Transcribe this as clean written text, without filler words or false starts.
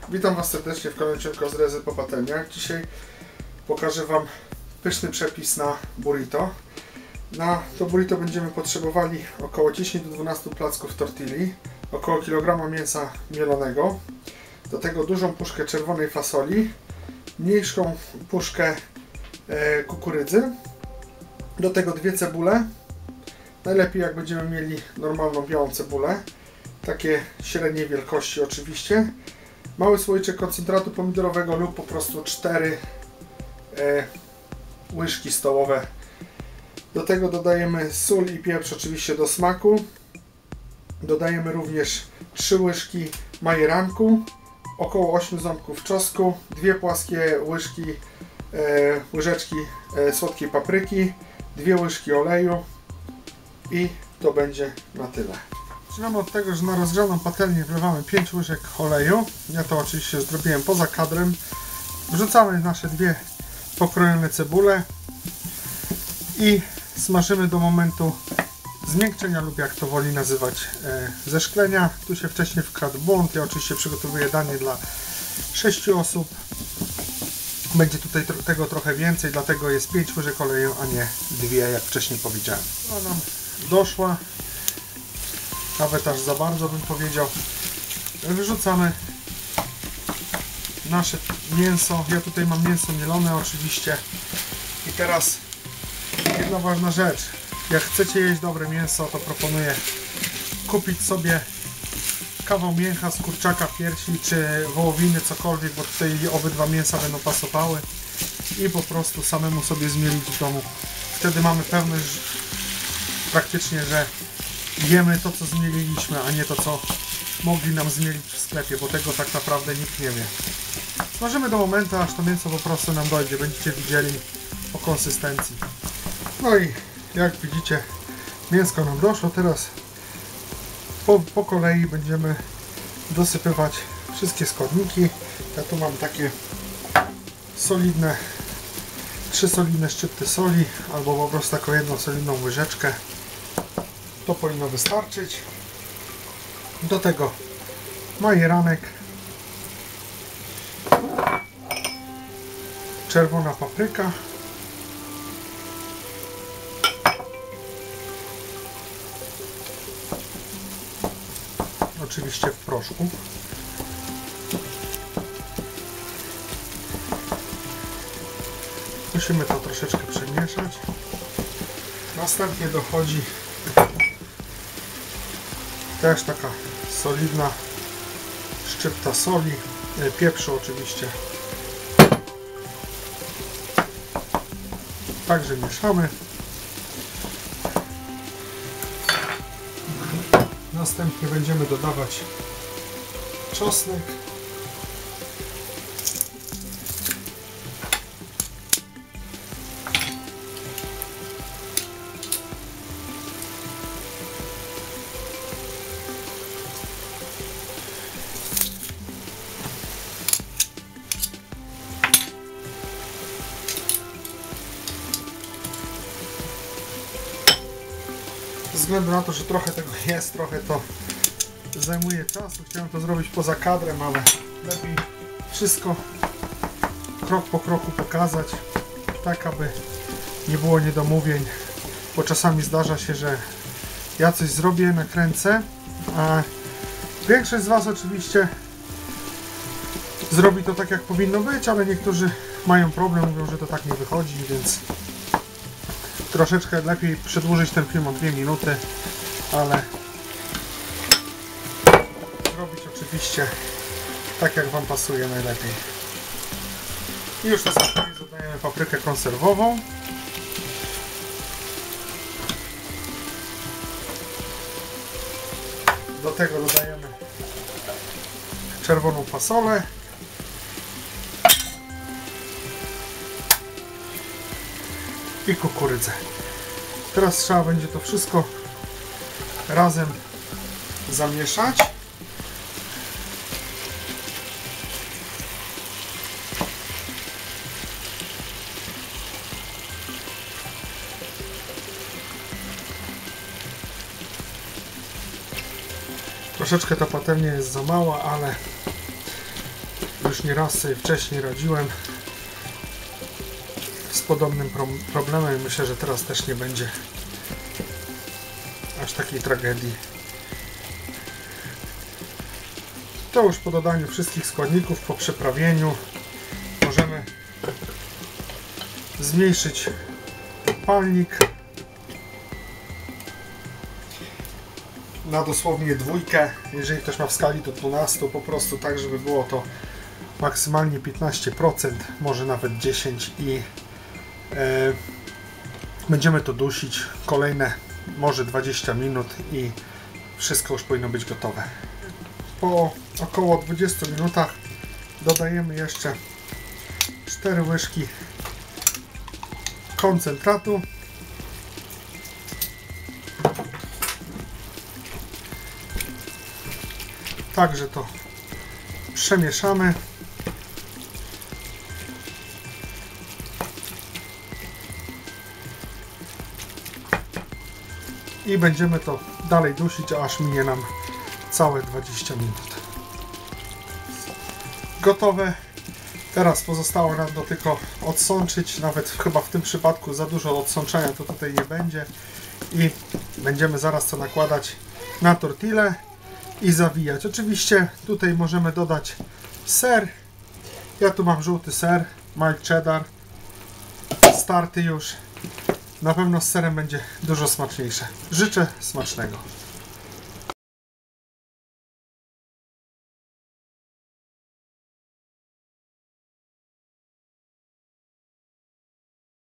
Witam Was serdecznie w kolejnym odcinku z Rezy po patelniach. Dzisiaj pokażę Wam pyszny przepis na burrito. Na to burrito będziemy potrzebowali około 10 do 12 placków tortilli, około kilograma mięsa mielonego, do tego dużą puszkę czerwonej fasoli, mniejszą puszkę kukurydzy, do tego 2 cebule. Najlepiej jak będziemy mieli normalną białą cebulę, takie średniej wielkości oczywiście. Mały słoiczek koncentratu pomidorowego lub po prostu 4 łyżki stołowe. Do tego dodajemy sól i pieprz oczywiście do smaku. Dodajemy również 3 łyżki majeranku, około 8 ząbków czosnku, 2 płaskie łyżeczki słodkiej papryki, 2 łyżki oleju i to będzie na tyle. Zaczynamy od tego, że na rozgrzaną patelnię wlewamy 5 łyżek oleju. Ja to oczywiście zrobiłem poza kadrem. Wrzucamy nasze 2 pokrojone cebule i smażymy do momentu zmiękczenia lub jak to woli nazywać zeszklenia. Tu się wcześniej wkradł błąd. Ja oczywiście przygotowuję danie dla 6 osób. Będzie tutaj tego trochę więcej, dlatego jest 5 łyżek oleju, a nie 2, jak wcześniej powiedziałem. Ona nam doszła. Nawet aż za bardzo bym powiedział. Wyrzucamy nasze mięso. Ja tutaj mam mięso mielone oczywiście. I teraz jedna ważna rzecz. Jak chcecie jeść dobre mięso, to proponuję kupić sobie kawał mięcha z kurczaka, piersi czy wołowiny, cokolwiek, bo tutaj obydwa mięsa będą pasowały i po prostu samemu sobie zmielić w domu. Wtedy mamy pewność praktycznie, że jemy to, co zmieliliśmy, a nie to, co mogli nam zmielić w sklepie, bo tego tak naprawdę nikt nie wie. Smażymy do momentu, aż to mięso po prostu nam dojdzie. Będziecie widzieli po konsystencji. No i jak widzicie, mięsko nam doszło. Teraz po kolei będziemy dosypywać wszystkie składniki. Ja tu mam takie solidne 3 solidne szczypty soli, albo po prostu taką jedną solidną łyżeczkę. To powinno wystarczyć. Do tego majeranek, czerwona papryka, oczywiście w proszku, musimy to troszeczkę przemieszać. Następnie dochodzi też taka solidna szczypta soli, pieprzu oczywiście. Także mieszamy. Następnie będziemy dodawać czosnek. Ze względu na to, że trochę tego jest, trochę to zajmuje czasu. Chciałem to zrobić poza kadrem, ale lepiej wszystko krok po kroku pokazać, tak aby nie było niedomówień, bo czasami zdarza się, że ja coś zrobię, nakręcę, a większość z Was oczywiście zrobi to tak, jak powinno być, ale niektórzy mają problem, mówią, że to tak nie wychodzi, więc troszeczkę lepiej przedłużyć ten film o 2 minuty, ale robić oczywiście tak, jak Wam pasuje najlepiej. I już na sam koniec dodajemy paprykę konserwową. Do tego dodajemy czerwoną fasolę. I kukurydzę. Teraz trzeba będzie to wszystko razem zamieszać. Troszeczkę ta patelnia jest za mała, ale Nieraz sobie wcześniej radziłem z podobnym problemem i myślę, że teraz też nie będzie aż takiej tragedii. To już po dodaniu wszystkich składników, po przyprawieniu możemy zmniejszyć palnik na dosłownie 2. Jeżeli ktoś ma w skali do 12, po prostu tak, żeby było to maksymalnie 15%, może nawet 10% i będziemy to dusić kolejne może 20 minut i wszystko już powinno być gotowe. Po około 20 minutach dodajemy jeszcze 4 łyżki koncentratu. Także to przemieszamy. I będziemy to dalej dusić, aż minie nam całe 20 minut. Gotowe. Teraz pozostało nam to tylko odsączyć. Nawet chyba w tym przypadku za dużo odsączenia to tutaj nie będzie. I będziemy zaraz to nakładać na tortillę i zawijać. Oczywiście tutaj możemy dodać ser. Ja tu mam żółty ser, mild cheddar. Starty już. Na pewno z serem będzie dużo smaczniejsze. Życzę smacznego.